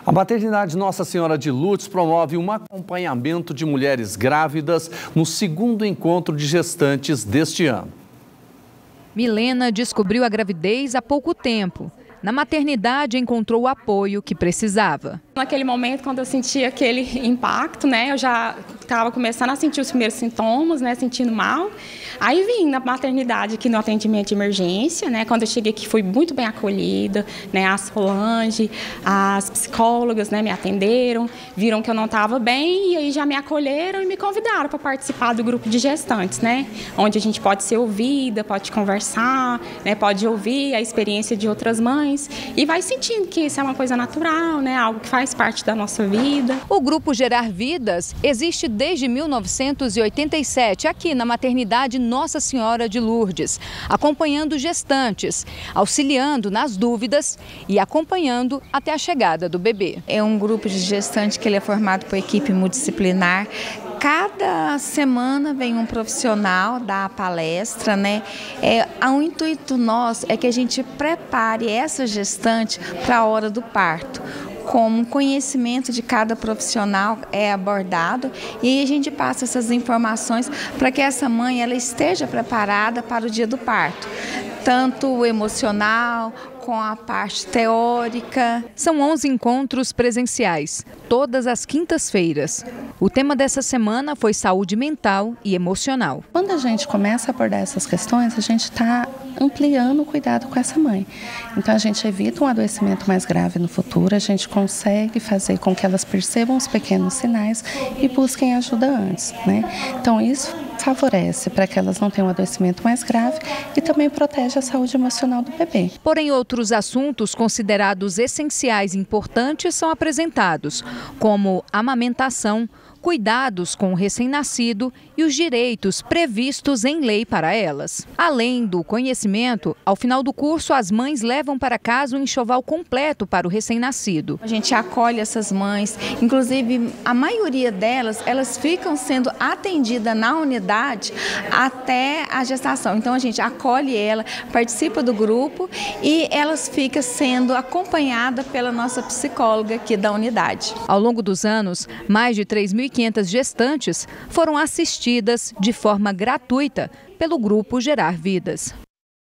A maternidade Nossa Senhora de Lourdes promove um acompanhamento de mulheres grávidas no segundo encontro de gestantes deste ano. Milena descobriu a gravidez há pouco tempo. Na maternidade encontrou o apoio que precisava. Naquele momento, quando eu senti aquele impacto, eu já estava começando a sentir os primeiros sintomas, sentindo mal. Aí vim na maternidade aqui no atendimento de emergência, quando eu cheguei aqui fui muito bem acolhida, a Solange, as psicólogas, me atenderam, viram que eu não estava bem e aí já me acolheram e me convidaram para participar do grupo de gestantes, onde a gente pode ser ouvida, pode conversar, pode ouvir a experiência de outras mães e vai sentindo que isso é uma coisa natural, algo que faz parte da nossa vida. O Grupo Gerar Vidas existe desde 1987 aqui na maternidade Nossa Senhora de Lourdes, acompanhando gestantes, auxiliando nas dúvidas e acompanhando até a chegada do bebê. É um grupo de gestante que ele é formado por equipe multidisciplinar. Cada semana vem um profissional dar a palestra, O intuito nosso é que a gente prepare essa gestante para a hora do parto. Como o conhecimento de cada profissional é abordado e a gente passa essas informações para que essa mãe ela esteja preparada para o dia do parto, tanto o emocional com a parte teórica. São 11 encontros presenciais, todas as quintas-feiras. O tema dessa semana foi saúde mental e emocional. Quando a gente começa a abordar essas questões, a gente está ampliando o cuidado com essa mãe. Então a gente evita um adoecimento mais grave no futuro, a gente consegue fazer com que elas percebam os pequenos sinais e busquem ajuda antes, Então isso favorece para que elas não tenham um adoecimento mais grave e também protege a saúde emocional do bebê. Porém, outros assuntos considerados essenciais e importantes são apresentados, como amamentação, cuidados com o recém-nascido e os direitos previstos em lei para elas. Além do conhecimento, ao final do curso, as mães levam para casa um enxoval completo para o recém-nascido. A gente acolhe essas mães, inclusive a maioria delas, elas ficam sendo atendidas na unidade até a gestação. Então a gente acolhe ela, participa do grupo e elas ficam sendo acompanhadas pela nossa psicóloga aqui da unidade. Ao longo dos anos, mais de 3.500 gestantes foram assistidas de forma gratuita pelo Grupo Gerar Vidas.